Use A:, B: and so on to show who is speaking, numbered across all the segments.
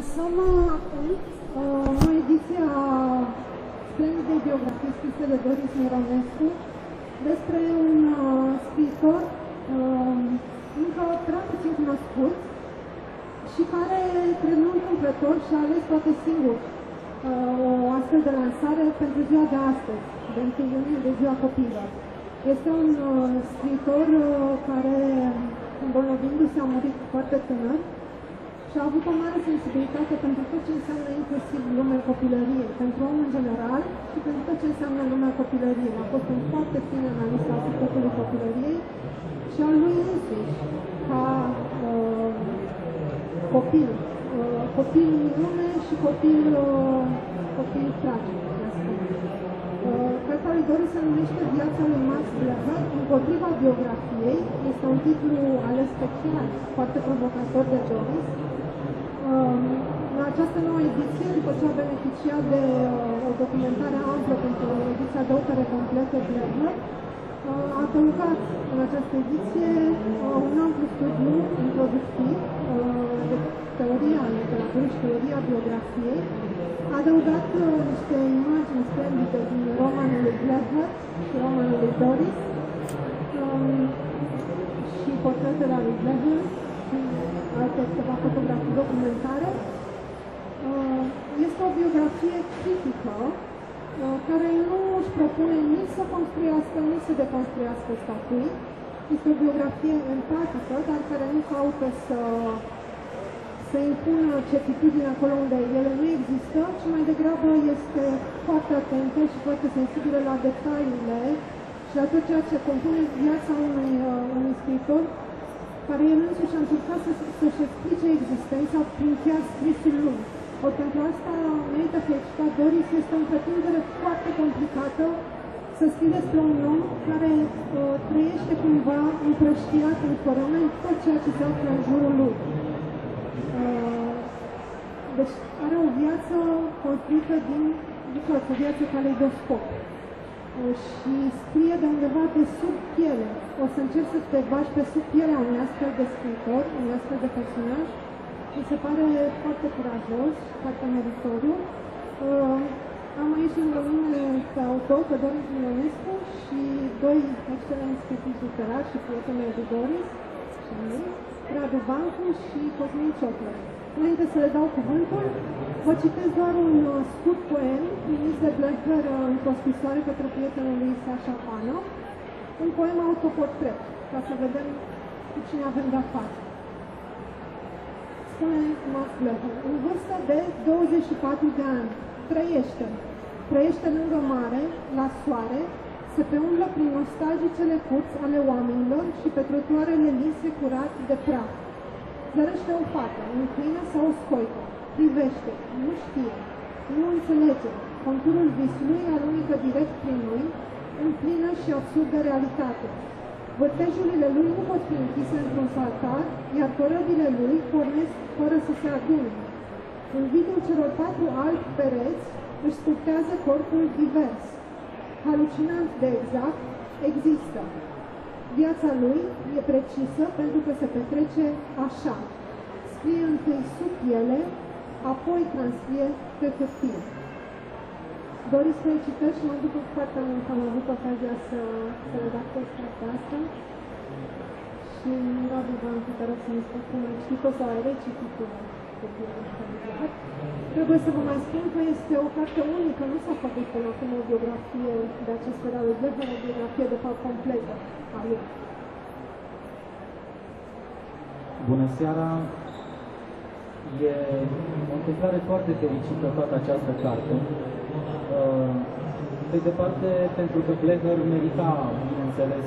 A: Lansăm acum o ediție a splendidei biografii scrise de Doris Mironescu despre un scriitor încă prea puțin cunoscut și care, cred nu întâmplător, și-a ales poate singur o astfel de lansare pentru ziua de astăzi, de 1 iunie, de ziua copiilor. Este un scriitor care, îmbolnăvindu-se, a murit foarte tânăr și a avut o mare sensibilitate pentru tot ce înseamnă inclusiv lumea copilăriei, pentru om în general și pentru tot ce înseamnă lumea copilăriei. A fost un foarte fin analist al subiectului copilăriei și al lui însuși, ca copil minune și copil tragic. Cartea lui Doris se numește Viața lui Max Blecher, împotriva biografiei. Este un titlu ales special, foarte provocator de Doris. La această nouă ediție, după ce a beneficiat de o documentare amplă pentru ediția de opere complete Blecher, a adăugat în această ediție un amplu studiu introductiv de teoria literaturii și teoria biografiei. A adăugat niște imagini splendide din romanul lui Blecher și romanul lui Doris și portretele lui Blecher și alte câteva fotografii documentare. Este o biografie critică care nu își propune nici să construiască, nici să deconstruiască statui. Este o biografie empatică, dar care nu caută să impună certitudine acolo unde ele nu există, ci mai degrabă este foarte atentă și foarte sensibilă la detaliile și la tot ceea ce compune viața unui scriitor care el însuși a încercat să-și explice existența prin chiar scrisul lui. Ori pentru asta merită felicitat Doris, este o întreprindere foarte complicată să scrie despre un om care trăiește cumva împrăștiat în fărământ tot ceea ce se află în jurul lui. Deci are o viață construită din o viață caleidoscop. Și scrie de undeva de sub piele. O să încerc să te bagi pe sub pielea unui astfel de scriitor, unui astfel de personaj. Mi se pare foarte curajos, foarte meritoriu. Am aici lângă mine pe autor, pe Doris Mironescu și doi excelenți critici literari și prietenii de Doris, și mine, Radu Bancu și Cosmin Cioplă. Înainte să le dau cuvântul, vă citesc doar un scurt poem trimis de Blecher într-o scrisoare către prietenul lui Sasha Pană, un poem autoportret, ca să vedem cu cine avem de-a face. Spune Max Blecher, în vârstă de 24 de ani, trăiește lângă mare, la soare, se preumblă prin nostalgicele curți ale oamenilor și pe trotuarele lise curat de praf. Zărește o fată, un câine sau o scoică, privește, nu știe, nu înțelege, conturul visului alunecă direct prin noi, în plină și absurdă realitate. Vârtejurile lui nu pot fi închise într-un saltar, iar corăbile lui pornesc fără să se adune. În vidul celor 4 albi pereți își sculptează corpul divers. Halucinant de exact, există. Viața lui e precisă pentru că se petrece așa. Scrie întâi sub piele, apoi transcrie pe hârtie. Doris, felicitări și mă bucur foarte mult că am avut ocazia să redactez cartea asta. Și Radu Bancu, te rog să mi spun cum ai citit-o sau ai recitit-o. Trebuie să vă mai spun că este o carte unică, nu s-a făcut până acum o biografie de acest fel al lui Blecher, o biografie de fapt completă a lui.
B: Bună seara! E o întâmplare foarte fericită toată această carte. Pe de parte, pentru că Blecher merita, bineînțeles,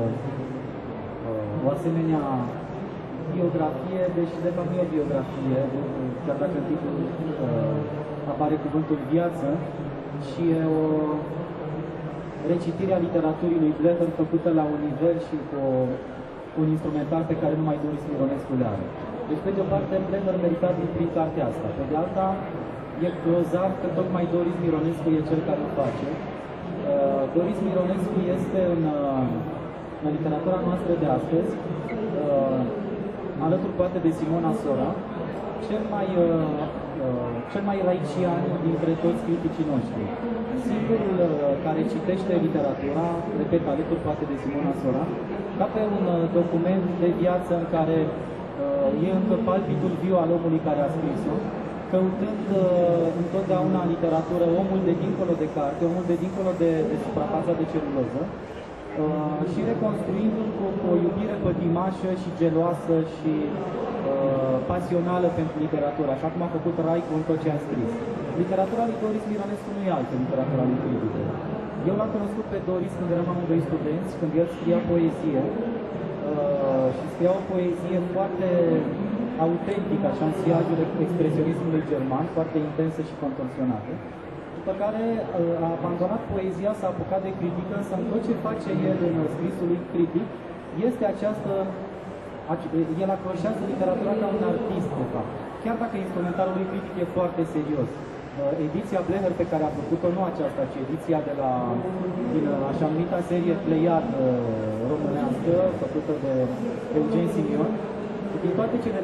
B: o asemenea biografie, deși de fapt nu e o biografie, chiar dacă în titlul apare cuvântul viață, și e o recitire a literaturii lui Blecher făcută la un nivel și cu un instrumentar pe care numai Doris Mironescu le are. Deci, pe de o parte, Blecher merita prin cartea asta. Pe de alta, e grozar că tocmai Doris Mironescu e cel care o face. Doris Mironescu este în literatura noastră de astăzi, alături poate de Simona Sora, cel mai raician dintre toți criticii noștri. Singurul care citește literatura, repet, alături poate de Simona Soran, ca pe un document de viață în care e încă palpitul viu al omului care a scris-o, căutând întotdeauna în literatură omul de dincolo de carte, omul de dincolo de suprafața de celuloză, și reconstruindu-l cu o iubire pătimașă și geloasă și pasională pentru literatură, așa cum a făcut Raicu în tot ce a scris. Literatura lui Doris Mironescu nu e altă literatura lui critică. Eu l-am cunoscut pe Doris când eram amândoi studenți, când el scria poezie și scria o poezie foarte autentică, așa în siajul expresionismului german, foarte intensă și contorsionată. După care a abandonat poezia, s-a apucat de critică, însă în tot ce face el în scrisul lui critic, este această... El acroșează literatura ca un artist, de fapt. Chiar dacă instrumentarul lui critic e foarte serios. Ediția Bleher pe care a făcut-o, nu aceasta, ci ediția din așa numita serie Pleiad românească, făcută de Eugen Simion, din toate cele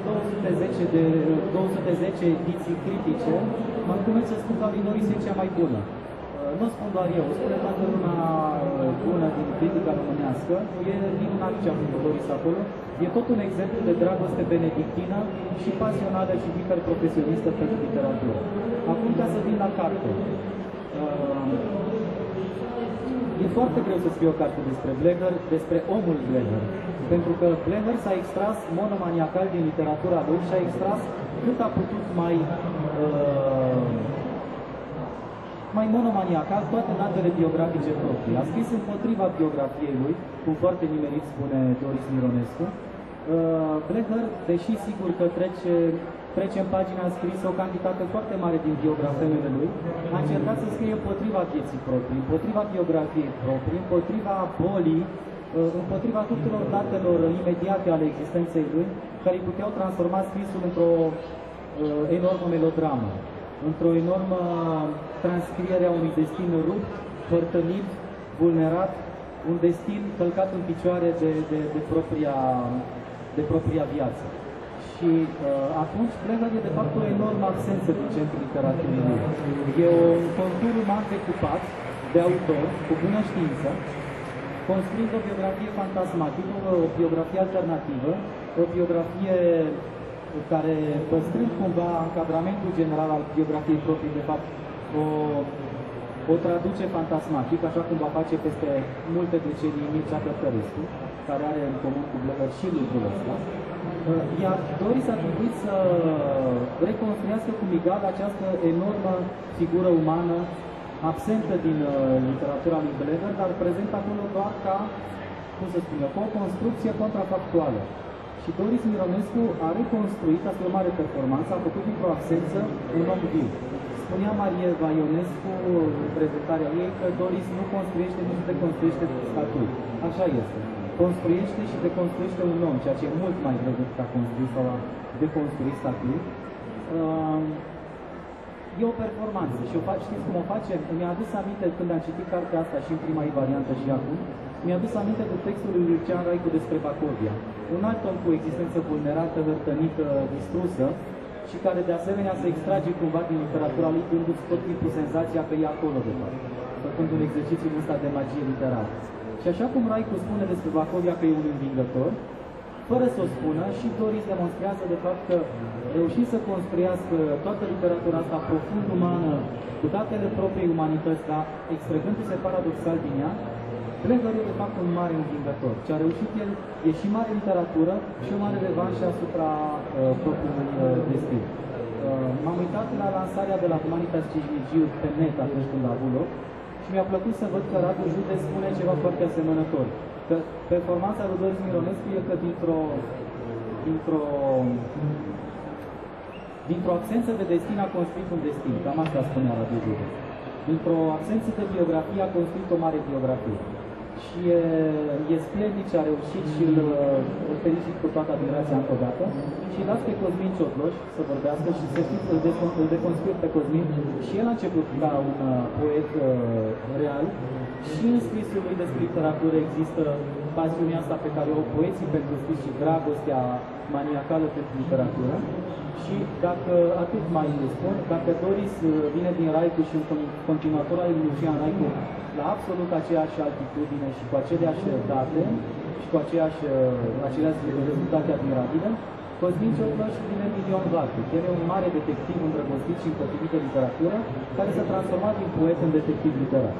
B: 210 ediții critice, mă încumesc să spun că lui Doris e cea mai bună. Nu spun doar eu, spune toată lumea bună din critica românească, e minunat ce a făcut Doris acolo, e tot un exemplu de dragoste benedictină și pasională și hiperprofesionistă pentru literatură. Acum, ca să vin la carte. E foarte greu să scriu o carte despre Bleher, despre omul Bleher, pentru că Bleher s-a extras monomaniacal din literatura lui și a extras cât a putut mai monomaniacal toate datele biografice proprii. A scris împotriva biografiei lui, cum foarte nimerit spune Doris Mironescu. Bleher, deși sigur că trece în pagina, a scris o cantitate foarte mare din biografemele lui, a încercat să scrie împotriva vieții proprii, împotriva biografiei proprii, împotriva bolii, împotriva tuturor datelor imediate ale existenței lui, care îi puteau transforma scrisul într-o enormă melodramă, într-o enormă transcriere a unui destin rupt, părtănit, vulnerat, un destin călcat în picioare de propria viață. Și atunci Bleher e de fapt o enormă absență din centrul literaturii lui. E un contur uman decupat de autor, cu bună știință, construind o biografie fantasmatică, o biografie alternativă, o biografie care, păstrând cumva încadramentul general al biografiei proprii, de fapt, o traduce fantasmatic, așa cum va face peste multe decenii Mircea Cărcărescu, care are în comun cu Bleher și lucrul ăsta. Iar Doris a trebuit să reconstruiască cu Migal această enormă figură umană, absentă din literatura lui Bleher, dar prezent acolo doar ca, cum să spun eu, o construcție contrafactuală. Și Doris Mironescu a reconstruit, asta e o mare performanță, a făcut dintr-o absență un om viu. Spunea Marieva Ionescu în prezentarea ei că Doris nu construiește, nu se deconstruiește statui. Așa este. Construiește și deconstruiește un om, ceea ce e mult mai greu decât a construi sau a deconstrui statui. E o performanță și știți cum o face? Mi-a adus aminte când am citit cartea asta și în prima ei variantă și acum, mi-a adus aminte de textul lui Lucian Raicu despre Bacovia. Un alt om cu existență vulnerată, hărtănită, distrusă și care de asemenea se extrage cumva din literatura lui, dându-ți tot timpul senzația că e acolo de fapt, făcând un exercițiu ăsta de magie literară. Și așa cum Raicu spune despre Bacovia că e un învingător, fără să o spună, și Doris demonstrează de fapt că reușind să construiască toată literatura asta profund umană, cu datele propriei umanități, dar extrăgându-se paradoxal din ea, Bleher e de fapt un mare învingător. Ce a reușit el e și mare literatură și o mare revanșă asupra propriului destin. M-am uitat la lansarea de la Humanitas Cismigiu pe net atunci când a avut loc și mi-a plăcut să văd că Radu Jude spune ceva foarte asemănător. Că performanța lui Doris Mironescu e că dintr-o absență de destin a construit un destin. Cam asta spunea Radu Jude. Dintr-o absență de biografie a construit o mare biografie. Și e splendid ce a reușit și îl felicit cu toată admirația încă o dată. Și las pe Cosmin Ciotloș să vorbească și să știți, îl deconstruit pe Cosmin. Și el a început ca un poet real și în scrisul lui despre literatură există pasiunea asta pe care o au poeții pentru scris și dragostea maniacală pentru literatură. Și dacă, atât mai spun, dacă Doris vine din Raicu și un continuator al lui Lucian Raicu la absolut aceeași altitudine și cu aceleași date și cu aceleași rezultate admirabile, Cosmin Ciocloș vine din Ion Varcu. El e un mare detectiv îndrăgostit și împotrivit de literatură, care s-a transformat din poet în detectiv literar.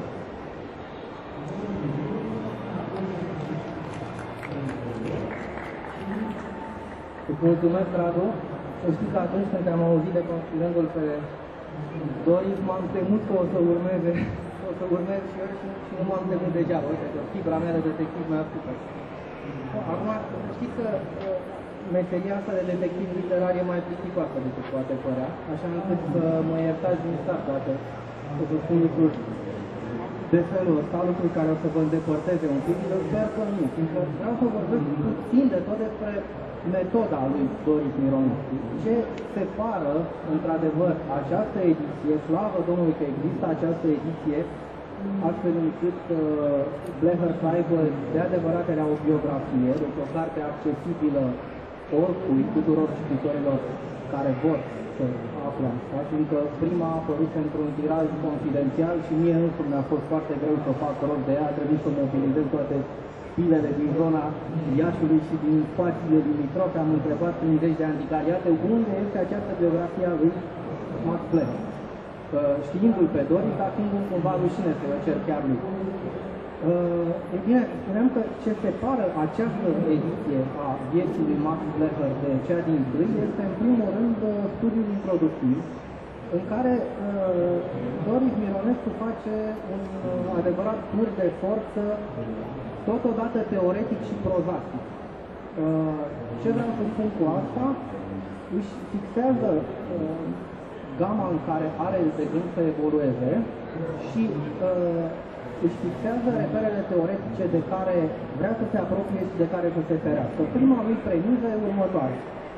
C: Îți mulțumesc, Radu. Să știi că atunci când te-am auzit de considerându-l pe Doris, m-am temut că o să urmez și eu și nu m-am temut degeaba. Uite că fibra mea de detectiv mi-a spus. Acum, știți că meseria asta de detectiv literar e mai plicticoasă decât poate părea, așa încât să mă iertați din start dacă o să spun lucruri de felul ăsta, lucruri care o să vă îndepărteze un pic, eu sper că nu. Fiindcă vreau să vorbesc puțin de tot despre metoda lui Doris Mironescu. Ce separă, într-adevăr, această ediție, slavă Domnului că există această ediție, astfel încât Bleher să aibă de adevărat era o biografie, deci o carte accesibilă oricui, tuturor cititorilor care vor să afle asta, fiindcă prima a apărut într-un tiraj confidențial și mie însumi mi-a fost foarte greu să fac rost de ea, a trebuit să mobilizez toate pilele din zona Iașului și din spațiile limitrofe. Am întrebat în zeci de anticariate unde este această biografie a lui Max Bleher. Știindu-l pe Doris, dar fiind cumva rușine să o cer chiar lui. E bine, spuneam că ce separă această ediție a vieții lui Max Bleher de cea din tâi este, în primul rând, studiul introductiv, în care Doris Mironescu face un adevărat tur de forță, totodată teoretic și prozatic. Ce vreau să spun cu asta? Își fixează gama în care are de gând să evolueze și își fixează reperele teoretice de care vrea să se apropie și de care să se ferească. Prima lui premiză e următoare.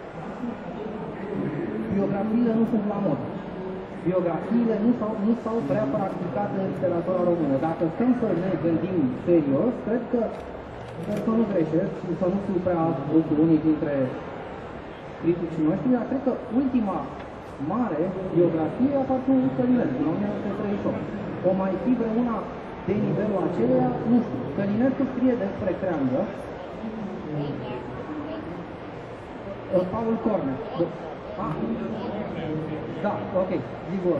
C: Biografiile nu sunt la modă. Biografiile nu s-au prea practicat în literatura română. Dacă stăm să ne gândim serios, cred că să nu greșesc și să nu fiu prea cu unii dintre criticii noștri, dar cred că ultima mare biografie aparține lui Călinescu, în 1938. O mai fi vreuna de nivelul aceleia, nu știu. Călinescu scrie despre Creangă, Paul Cornea. Da, ok, zic bun.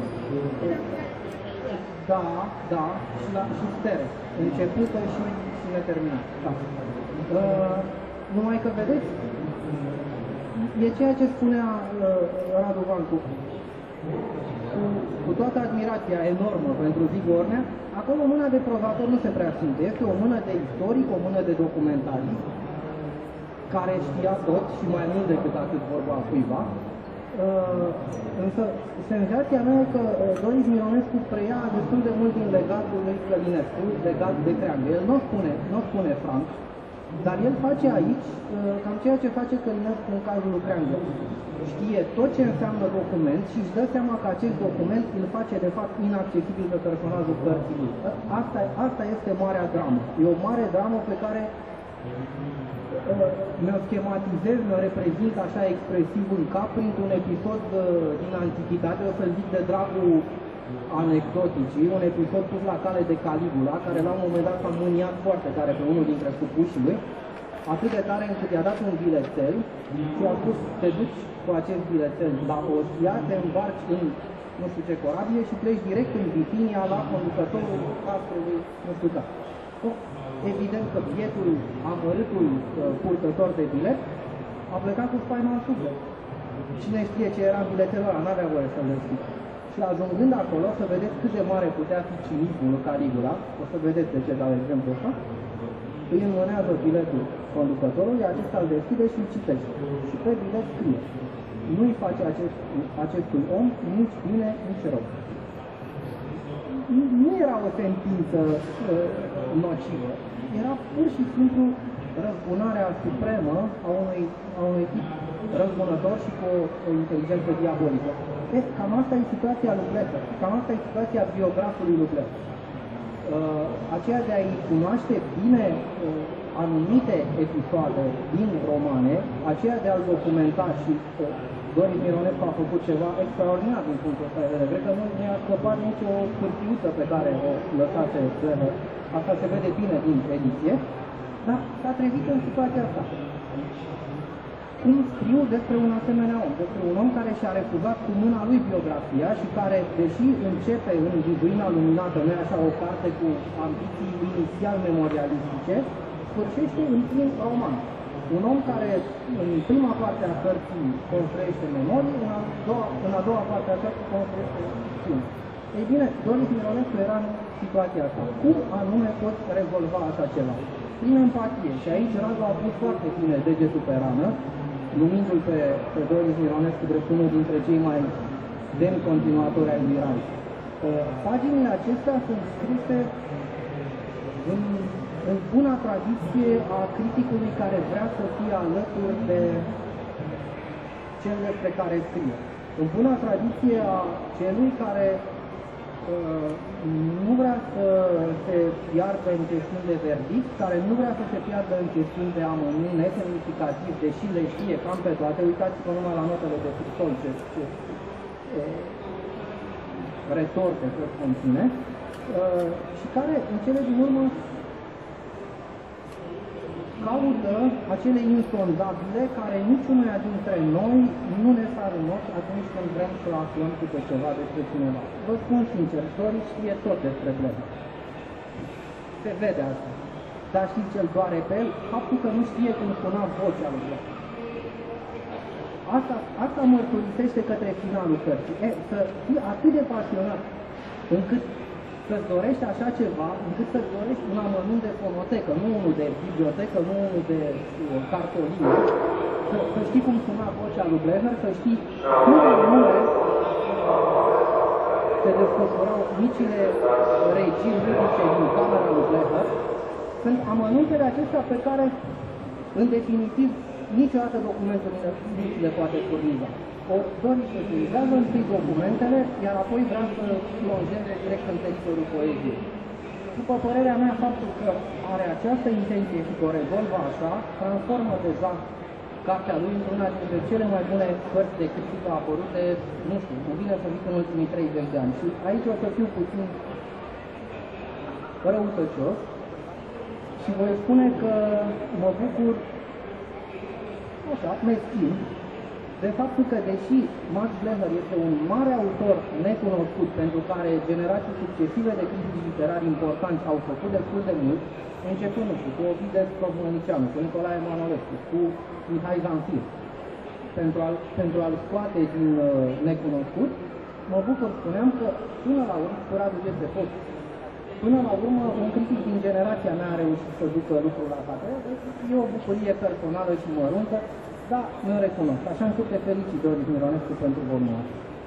C: Da, și Stere. Începută și neterminată. Da. Numai că vedeți, e ceea ce spunea Radu Vancu. Cu toată admirația enormă pentru Zigornea, acolo mâna de prozator nu se prea simte. Este o mână de istoric, o mână de documentarist, care știa tot și mai mult decât atât vorba cuiva. Însă, senzația mea e că Doris Mironescu preia destul de mult din legatul lui Călinescu, legat de Creangă. El nu spune franc, dar el face aici cam ceea ce face Călinescu în cazul lui Creangă. Știe tot ce înseamnă document și își dă seama că acest document îl face de fapt inaccesibil pe personajul cărții lui. Asta este marea dramă. E o mare dramă pe care mi-o schematizez, mi-o reprezint așa expresiv în cap printr-un episod din Antichitate, o să-l zic de dragul anecdoticii, un episod pus la cale de Caligula, care la un moment dat s-a mâniat foarte tare pe unul dintre supușii lui, atât de tare încât i-a dat un bilețel și a spus, te duci cu acest bilețel la Ostia, te îmbarci în nu știu ce corabie și pleci direct în Bitinia la conducătorul castelui nu știu da. Evident că bietul, amărâtul purtător de bilet a plecat cu spaima în suflet. Cine știe ce era în biletelul ăla, n-avea voie să-l deschide. Și ajungând acolo, să vedeți cât de mare putea fi cinismul lui Caligula, o să vedeți de ce dau exemplu ăsta, îi înmânează biletul conducătorului, acesta îl deschide și îl citește. Și pe bilet scrie: nu-i face acestui om nici bine, nici rău. Nu era o sentință nocivă, era pur și simplu răzbunarea supremă a unui tip răzbunător și cu o inteligență diabolică. Cam asta e situația lui Bleher, cam asta e situația biografului lui Bleher. Aceea de a-i cunoaște bine anumite episoade din romane, aceea de a-l documenta și Doris Mironescu a făcut ceva extraordinar din punctul ăsta de vedere. Cred că nu mi-a scăpat nicio hârtiuță pe care o lăsase Blöcher. Asta se vede bine din ediție, dar s-a trezit în situația asta. Cum scriu despre un asemenea om? Despre un om care și-a refuzat cu mâna lui biografia și care, deși începe în Vizuina Luminată, nu așa o carte cu ambiții inițial memorialistice, sfârșește în plin roman. Un om care în prima parte a cărții construiește memorii, în a doua parte a cărții construiește ficțiune. Ei bine, Doris Mironescu era în situația asta. Cum anume poți rezolva așa ceva? Prin empatie. Și aici Radu a pus foarte bine degetul pe rană, numindu-l pe Doris Mironescu drept unul dintre cei mai demni continuatori ai lui Reich. Paginile acestea sunt scrise în buna tradiție a criticului care vrea să fie alături de cel despre care scrie. În buna tradiție a celui care nu vrea să se piardă în chestiuni de verdict, care nu vrea să se piardă în chestiuni de amănunt nesemnificativ, deși le știe cam pe toate. Uitați-vă numai la notele de subsol ce retorte se conține, și care, în cele din urmă, caută acele insondabile care niciunuia dintre noi nu ne sar în ochi atunci când vrem să aflăm câte ceva despre cineva. Vă spun sincer, Doris știe tot despre Blöcher. Se vede asta. Dar știi ce-l doare pe el? Faptul că nu știe cum suna vocea lui Blöcher. Asta mărturisește către finalul cărții. Să fii atât de pasionat încât să-ți dorești așa ceva, încât să-ți dorești un amănunt de fonotecă, nu unul de bibliotecă, nu unul de cartolină, să știi cum suna vocea lui Blöcher, să știi cum anume se desfășurau micile regii lirice din camera lui Blöcher. Sunt amănuntele acestea pe care, în definitiv, niciodată documentul nu le poate furniza. Doris utilizează întâi documentele, iar apoi vrea să plonjeze direct în teritoriul poeziei. După părerea mea, faptul că are această intenție și că o rezolvă așa, transformă deja cartea lui într-una dintre cele mai bune cărți de critică apărute, nu știu, îmi vine să zic în ultimii 30 de ani. Și aici o să fiu puțin răutăcios și voi spune că mă bucur, așa, meschin, de faptul că, deși Max Blöcher este un mare autor necunoscut pentru care generații succesive de critici literari importanți au făcut destul de mult, începând cu Ovidiu Slobodnicianu, cu Nicolae Manolescu, cu Mihai Zamfir, pentru a-l scoate din necunoscut, mă bucur, spuneam că până la urmă, cu Radu Gesefos, până la urmă, un critic din generația mea a reușit să ducă lucrul la capăt. E o bucurie personală și măruntă, da, mi-o recunosc. Așa încât te felicit, Doris Mironescu, pentru volumul.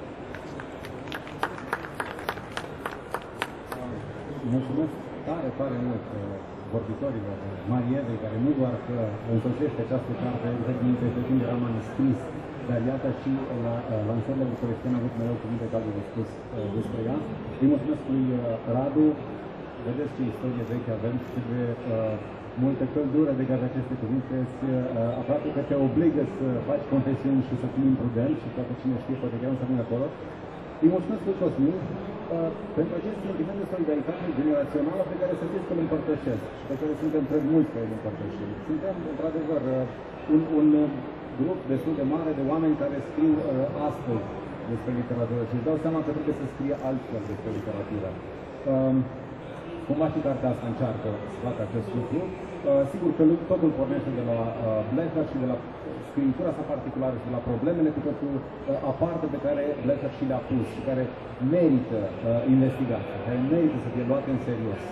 D: Mulțumesc tare mult vorbitorilor Marievei, care nu doar că însoțește această carte, din pregătind roman scris, dar iată și la lansările bucureștene am avut mereu cuvinte caldă de spus despre ea. Îi mulțumesc lui Radu. Vedeți ce istorie veche avem, cât de multă căldură degajă aceste cuvinte, aproape că te obligă să faci confesiuni și să fii imprudent și toată cine știe, poate chiar nu să vină acolo. Îi mulțumesc lui Cosmin pentru acest sentiment de solidaritate generațională pe care să știți că îl împărtășesc și pe care suntem prea mulți care îl împărtășim. Suntem, într-adevăr, un grup destul de mare de oameni care scriu astăzi despre literatură și își dau seama că trebuie să scrie altfel despre literatură. Cumva și cartea asta încearcă să facă acest lucru. Sigur că totul pornește de la Blöcher și de la scriptura sa particulară și de la problemele cu totul aparte pe care Blöcher și le-a pus și care merită investigație, care merită să fie luate în serios,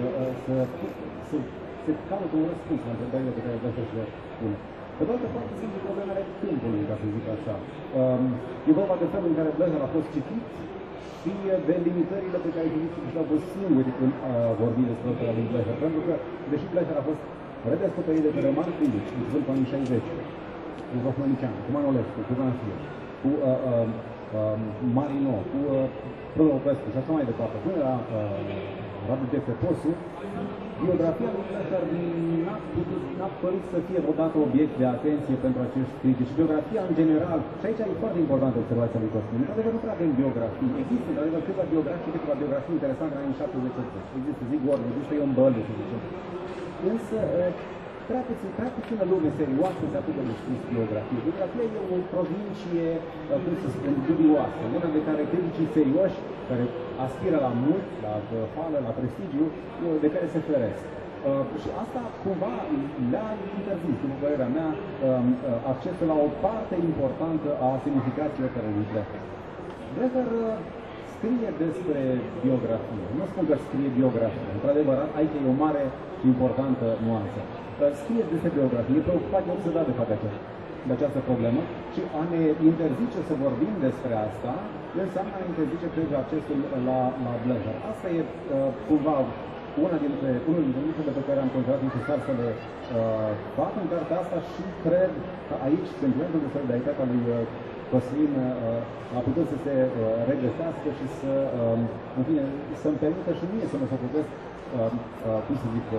D: să caută un răspuns la întrebările pe care Blöcher și le pune. Pe de altă parte, sunt problemele timpului, ca să zic așa. E vorba de felul în care Blöcher a fost citit și de limitările pe care critici au fost singuri în vorbi despre opera lui Blöcher. Pentru că, deși Blöcher a fost redescoperit de pe Roman Pindic, începând cu anii 60, cu Rosmanicianu, cu Manolescu, cu Zamfir, cu Marino, cu Prădopescu și așa mai departe, până la Radu de Feposu, biografia lui Blecher n-a părut să fie vreodată obiect de atenție pentru acești critici. Biografia în general, și aici e foarte importantă observația lui Cosmin, într-adevăr nu prea avem biografii. Există într-adevăr câteva biografii interesante în anii 70-80. Există Zigor, există Ion Bălde, să zicem. Însă, prea puțină lume serioasă se apucă de scris biografie. Biografia e o provincie, cum să spun, dubioasă, una de care criticii serioși, care aspiră la mult, la fală, la prestigiu, de care se feresc. Și asta cumva le-a interzis, după părerea mea, accesul la o parte importantă a semnificației operei lui Blecher. Blecher scrie despre biografie. Nu spun că scrie biografie. Într-adevăr, aici e o mare și importantă nuanță. Scrie despre biografie, e preocupat de să de fapt de această problemă și a ne interzice să vorbim despre asta înseamnă a interzice, cred, accesul la Blecher. Asta e cumva unul dintre lucrurile pe care am considerat necesar să le fac în cartea asta și cred că aici sentimentul de solidaritate al lui Cosmin a putut să se regăsească și să, în fine, să-mi permită și mie să mă socotesc, cum să zic,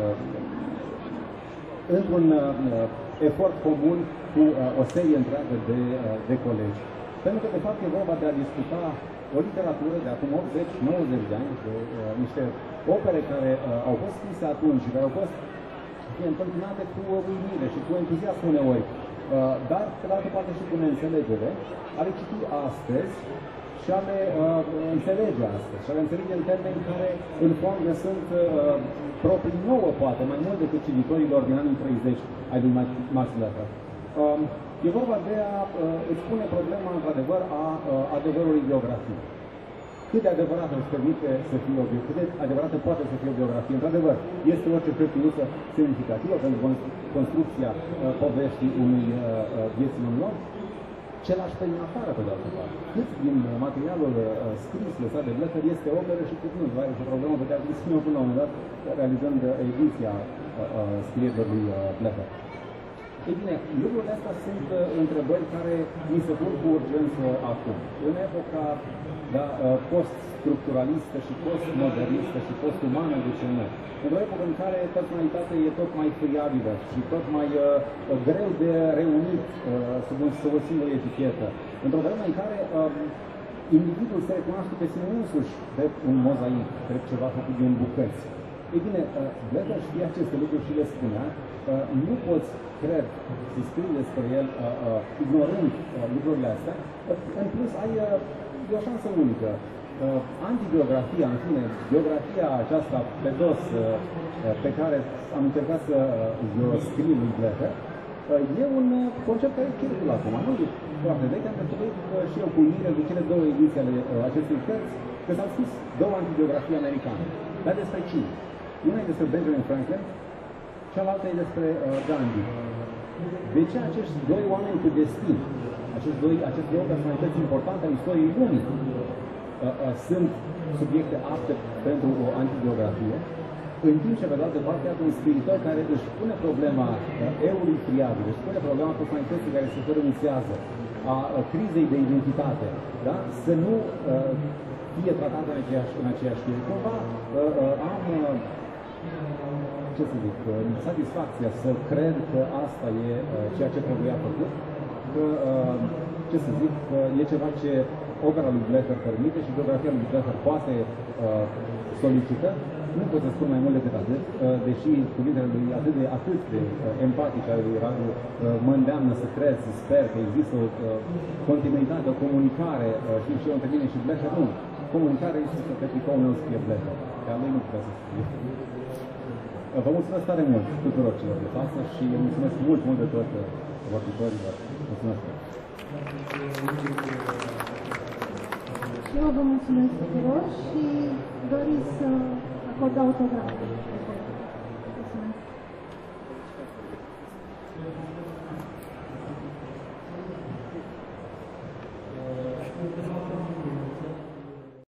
D: într-un efort comun cu o serie întreagă de colegi. Pentru că, de fapt, e vorba de a discuta o literatură de acum 80-90 de ani, de niște opere care au fost scrise atunci și care au fost întâmpinate cu uimire și cu entuziasm uneori, dar, pe de altă parte, și cu neînțelegere, a le citi astăzi și a le înțelege astăzi, și a le înțelege în termeni care, în fond, ne sunt proprii nouă, poate, mai mult decât cititorilor din anii 30 ai lui Max Blecher. E vorba de a îți pune problema, într-adevăr, a adevărului biografiei. Cât de adevărată îți permite să fie o biografie, cât de adevărată poate să fie o biografie. Într-adevăr, este orice făptuiță semnificativă pentru construcția poveștii unui vieții unui om, ce lași pe din afară, pe de altă parte. Cât din materialul scris lăsat de Blecher este operă și cât nu. Are și o problemă pe care trebuie să până la un moment dat, realizând ediția scrierilor lui Blecher. Ei bine, lucrurile astea sunt întrebări care mi se pun cu urgență acum. În epoca post-structuralistă și post-modernistă și post-umană, de ce nu? Într-o epocă în care personalitatea e tot mai friabilă și tot mai greu de reunit sub o singură etichetă. Într-o vreme în care individul se recunoaște pe sine însuși drept un mozaic, drept ceva făcut din bucăți. Ei bine, Blecher știa aceste lucruri și le spunea. Nu poți, cred, să scrii despre el ignorând lucrurile astea. În plus, ai o șansă unică. Antibiografia, în fine, biografia aceasta pe dos pe care am încercat să o scriu lui Blecher, e un concept care circulă acum. Nu e foarte vechi, am descoperit și eu cu uimire de cele două ediții ale acestui cărți, că s-au scris două antibiografii americane. Dar despre cine? Una e despre Benjamin Franklin, cealaltă e despre Gandhi. De ce acești doi oameni cu destin, aceste două personalități importante ale istoriei lumii, sunt subiecte apte pentru o antibiografie, în timp ce, pe de altă parte, iată un scriitor care își pune problema eului friabil, își pune problema personalității care se fărâmițează, a crizei de identitate, da? Să nu fie tratată în aceeași fire. Cumva am, ce să zic, satisfacția să cred că asta e ceea ce trebuia făcut, că, ce să zic, că e ceva ce opera lui Blecher permite și biografia lui Blecher poate solicită. Nu pot să spun mai mult decât atât, deși cuvintele lui atât de empatice ale lui Radu mă îndeamnă să cred, să sper că există o continuitate, o comunicare și eu între mine și Blecher, nu. Comunicarea este să pe tricoul meu scrie Blecher, că al lui nu putea să scrie. Vă mulțumesc tare mult tuturor celor de față și mulțumesc mult de tot vorbitorilor. Mulțumesc!
A: Și eu vă mulțumesc tuturor și doriți să acord autograf.